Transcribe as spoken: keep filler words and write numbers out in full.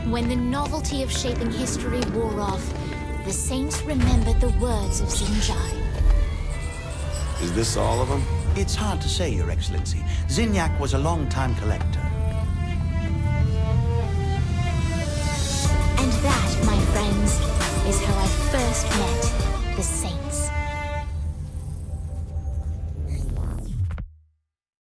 When the novelty of shaping history wore off, the saints remembered the words of Xinjai. Is this all of them? It's hard to say, Your Excellency. Zinyak was a long-time collector. And that, my friends, is how I first met